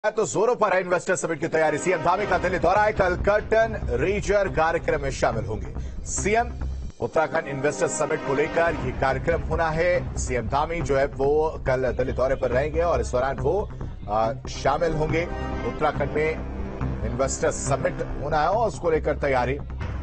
तो जोरों पर है इन्वेस्टर समिट की तैयारी। सीएम धामी का दिल्ली दौरा है, कल कर्टन रीजन कार्यक्रम में शामिल होंगे सीएम। उत्तराखंड इन्वेस्टर समिट को लेकर ये कार्यक्रम होना है। सीएम धामी जो है वो कल दिल्ली दौरे पर रहेंगे और इस दौरान वो शामिल होंगे। उत्तराखंड में इन्वेस्टर समिट होना है और उसको लेकर तैयारी।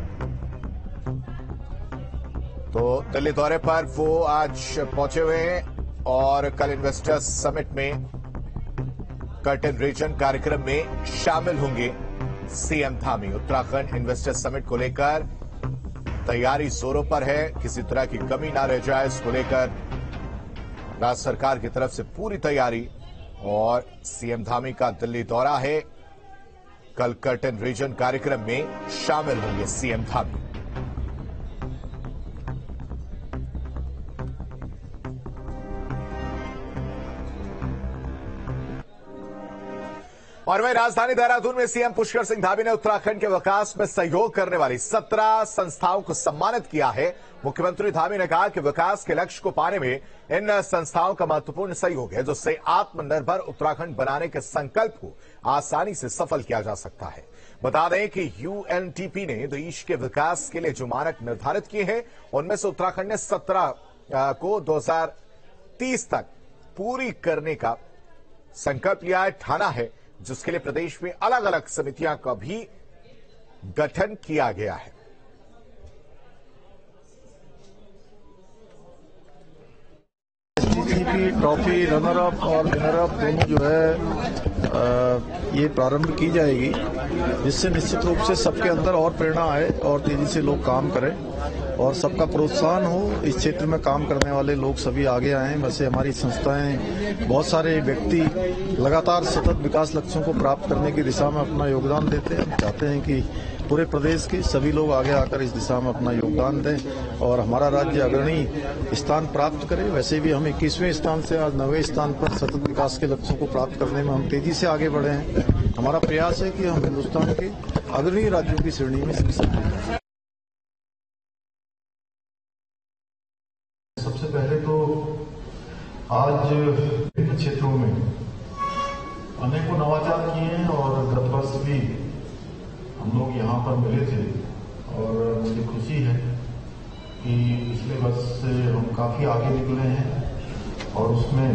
तो दिल्ली दौरे पर वो आज पहुंचे हुए हैं और कल इन्वेस्टर समिट में कर्टन रीजन कार्यक्रम में शामिल होंगे CM Dhami. Uttarakhand investor summit को लेकर तैयारी जोरों पर है, किसी तरह की कमी ना रह जाए इसको लेकर राज्य सरकार की तरफ से पूरी तैयारी। और सीएम धामी का दिल्ली दौरा है, कल कर्टन रीजन कार्यक्रम में शामिल होंगे सीएम धामी। और वहीं राजधानी देहरादून में सीएम पुष्कर सिंह धामी ने उत्तराखंड के विकास में सहयोग करने वाली 17 संस्थाओं को सम्मानित किया है। मुख्यमंत्री धामी ने कहा कि विकास के लक्ष्य को पाने में इन संस्थाओं का महत्वपूर्ण सहयोग है, जिससे आत्मनिर्भर उत्तराखंड बनाने के संकल्प को आसानी से सफल किया जा सकता है। बता दें कि यूएनडीपी ने देश के विकास के लिए जो मानक निर्धारित किए हैं उनमें से उत्तराखंड ने 17 को 2030 तक पूरी करने का संकल्प लिया है, ठाना है, जिसके लिए प्रदेश में अलग अलग समितियां का भी गठन किया गया है। की ट्रॉफी रनर अप और विनर अप दोनों जो है ये प्रारंभ की जाएगी, जिससे निश्चित रूप से सबके अंदर और प्रेरणा आए और तेजी से लोग काम करें और सबका प्रोत्साहन हो। इस क्षेत्र में काम करने वाले लोग सभी आगे आए। वैसे हमारी संस्थाएं, बहुत सारे व्यक्ति लगातार सतत विकास लक्ष्यों को प्राप्त करने की दिशा में अपना योगदान देते हैं। हम चाहते हैं कि पूरे प्रदेश के सभी लोग आगे आकर इस दिशा में अपना योगदान दें और हमारा राज्य अग्रणी स्थान प्राप्त करे। वैसे भी हम 21वें स्थान से आज 9वें स्थान पर सतत विकास के लक्ष्यों को प्राप्त करने में हम तेजी से आगे बढ़े हैं। हमारा प्रयास है कि हम हिन्दुस्तान के अग्रणी राज्यों की श्रेणी में सकते। सबसे पहले तो आज विभिन्न क्षेत्रों में अनेकों नवाचार किए हैं और गत वर्ष भी हम लोग यहाँ पर मिले थे और मुझे खुशी है कि पिछले वर्ष से हम काफी आगे निकले हैं और उसमें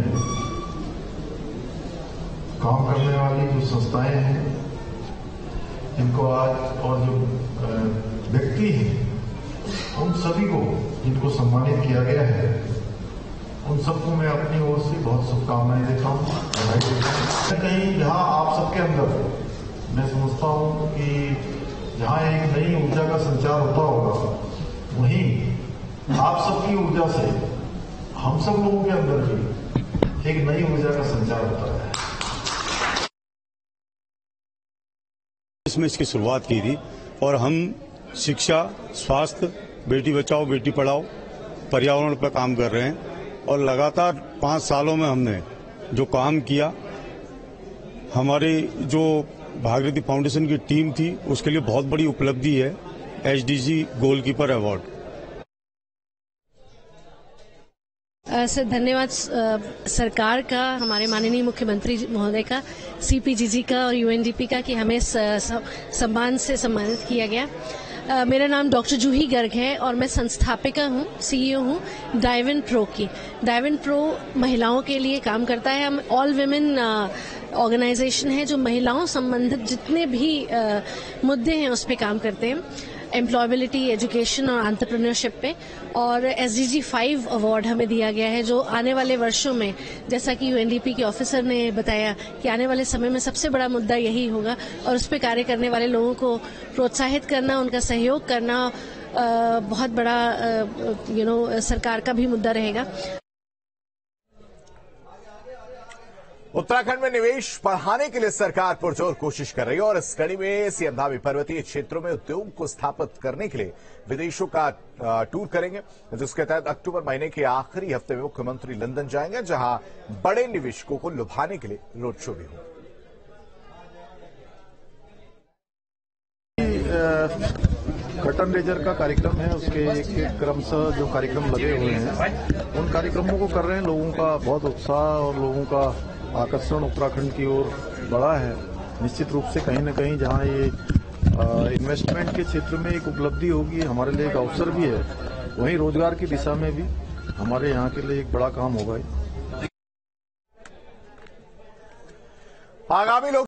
काम करने वाली जो संस्थाएं हैं जिनको आज और जो व्यक्ति हैं उन सभी को जिनको सम्मानित किया गया है उन सबको मैं अपनी ओर से बहुत शुभकामनाएं देता हूँ, बधाई देता हूँ। कहीं जहाँ आप सबके अंदर मैं समझता हूँ कि जहाँ एक नई ऊर्जा का संचार होता होगा, वहीं आप सबकी ऊर्जा से हम सब लोगों के अंदर भी एक नई ऊर्जा का संचार होता है। इसमें इसकी शुरुआत की थी और हम शिक्षा, स्वास्थ्य, बेटी बचाओ बेटी पढ़ाओ, पर्यावरण पर काम कर रहे हैं और लगातार 5 सालों में हमने जो काम किया, हमारी जो भागीरथी फाउंडेशन की टीम थी उसके लिए बहुत बड़ी उपलब्धि है एचडीजी गोलकीपर अवार्ड। सर धन्यवाद सरकार का, हमारे माननीय मुख्यमंत्री महोदय का, सीपीजीजी का और यूएनडीपी का कि हमें सम्मान से सम्मानित किया गया। मेरा नाम डॉक्टर जूही गर्ग है और मैं संस्थापिका हूँ, सीईओ हूँ डाइवन प्रो की। डाइवन प्रो महिलाओं के लिए काम करता है। हम ऑल विमेन ऑर्गेनाइजेशन है जो महिलाओं संबंधित जितने भी मुद्दे हैं उस पर काम करते हैं, एम्प्लॉयबिलिटी, एजुकेशन और एंटरप्रेन्योरशिप पे। और एसडीजी 5 अवार्ड हमें दिया गया है, जो आने वाले वर्षों में, जैसा कि यूएनडीपी के ऑफिसर ने बताया कि आने वाले समय में सबसे बड़ा मुद्दा यही होगा और उस पर कार्य करने वाले लोगों को प्रोत्साहित करना, उनका सहयोग करना बहुत बड़ा सरकार का भी मुद्दा रहेगा। उत्तराखंड में निवेश बढ़ाने के लिए सरकार पुरजोर कोशिश कर रही है और इस कड़ी में सीएम धामी पर्वतीय क्षेत्रों में उद्योग को स्थापित करने के लिए विदेशों का टूर करेंगे, जिसके तहत अक्टूबर महीने के आखिरी हफ्ते में मुख्यमंत्री लंदन जाएंगे, जहां बड़े निवेशकों को लुभाने के लिए रोड शो भी होगा। कर्टन रीजन का कार्यक्रम है, उसके एक क्रमशः जो कार्यक्रम लगे हुए हैं उन कार्यक्रमों को कर रहे हैं। लोगों का बहुत उत्साह और लोगों का आकर्षण उत्तराखंड की ओर बड़ा है। निश्चित रूप से कहीं न कहीं जहां ये इन्वेस्टमेंट के क्षेत्र में एक उपलब्धि होगी, हमारे लिए एक अवसर भी है, वहीं रोजगार की दिशा में भी हमारे यहाँ के लिए एक बड़ा काम होगा। आगामी लोग